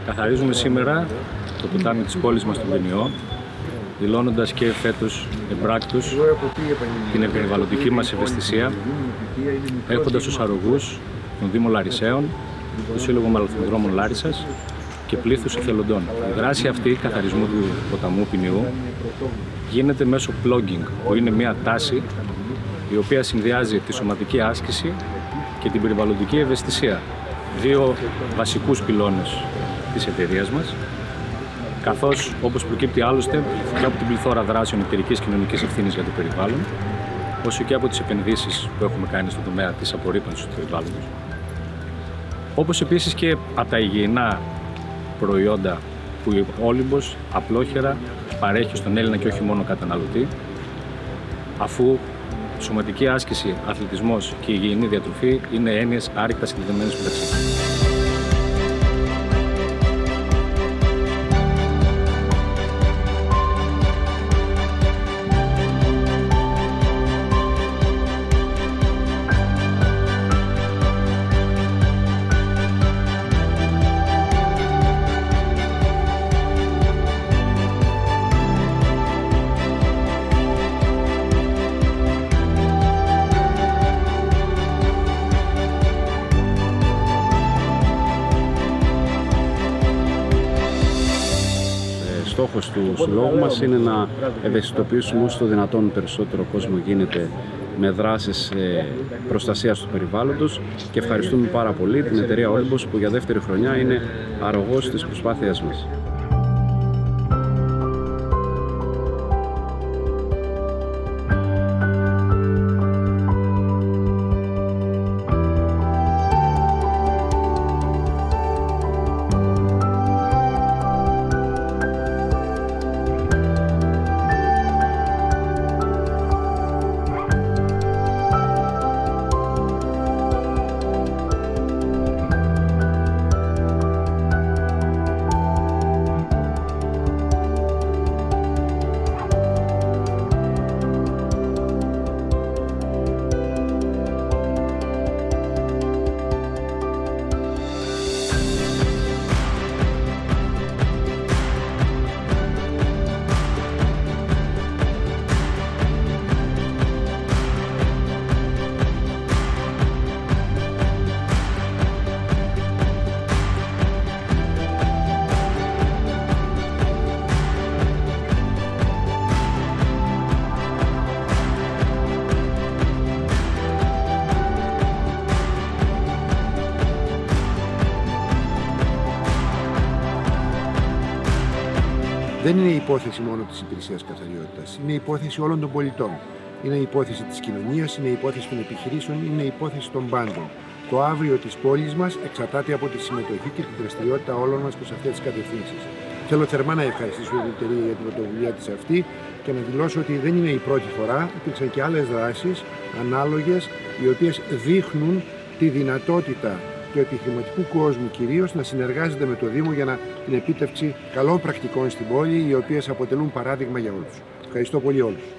Καθαρίζουμε σήμερα το ποτάμι της πόλης μας, τον Πενιό, δηλώνοντας και φέτος εμπράκτους την περιβαλλοντική μας ευαισθησία, έχοντας ως αρρωγούς τον Δήμο Λαρισαίων, το Σύλλογο Μαλαθοδρόμων Λάρισσας και πλήθους εθελοντών. Η δράση αυτή καθαρισμού του ποταμού Πενιού γίνεται μέσω plugging, που είναι μια τάση η οποία συνδυάζει τη σωματική άσκηση και την περιβαλλοντική ευαισθησία. Δύο βασικούς πυλώνες της εταιρείας μας, καθώς όπως προκύπτει άλλωστε και από την πληθώρα δράσεων εταιρικής κοινωνικής ευθύνης για το περιβάλλον, όσο και από τις επενδύσεις που έχουμε κάνει στον τομέα της απορρίπανσης του περιβάλλοντος, όπως επίσης και από τα υγιεινά προϊόντα που ο Όλυμπος απλόχερα παρέχει στον Έλληνα και όχι μόνο καταναλωτή, αφού σωματική άσκηση, αθλητισμός και υγιεινή διατροφή είναι έννοιες άρρηκτα συνδεδεμένες μεταξύ τους. Στόχος του συλλόγου μας είναι να ευαισθητοποιήσουμε όσο το δυνατόν περισσότερο κόσμο γίνεται με δράσεις προστασίας του περιβάλλοντος και ευχαριστούμε πάρα πολύ την εταιρεία Όλυμπος που για δεύτερη χρονιά είναι αρρωγός της προσπάθειας μας. Δεν είναι υπόθεση μόνο της υπηρεσίας καθαριότητας, είναι υπόθεση όλων των πολιτών. Είναι υπόθεση της κοινωνίας, είναι υπόθεση των επιχειρήσεων, είναι υπόθεση των πάντων. Το αύριο της πόλης μας εξαρτάται από τη συμμετοχή και τη δραστηριότητα όλων μας προς αυτές τις κατευθύνσεις. Θέλω θερμά να ευχαριστήσω την εταιρεία για την πρωτοβουλία της αυτή και να δηλώσω ότι δεν είναι η πρώτη φορά, υπήρξαν και άλλες δράσεις ανάλογες, οι οποίες δείχνουν τη δυνατότητα του επιχειρηματικού κόσμου κυρίως να συνεργάζεται με το Δήμο για την επίτευξη καλών πρακτικών στην πόλη, οι οποίες αποτελούν παράδειγμα για όλους. Ευχαριστώ πολύ όλους.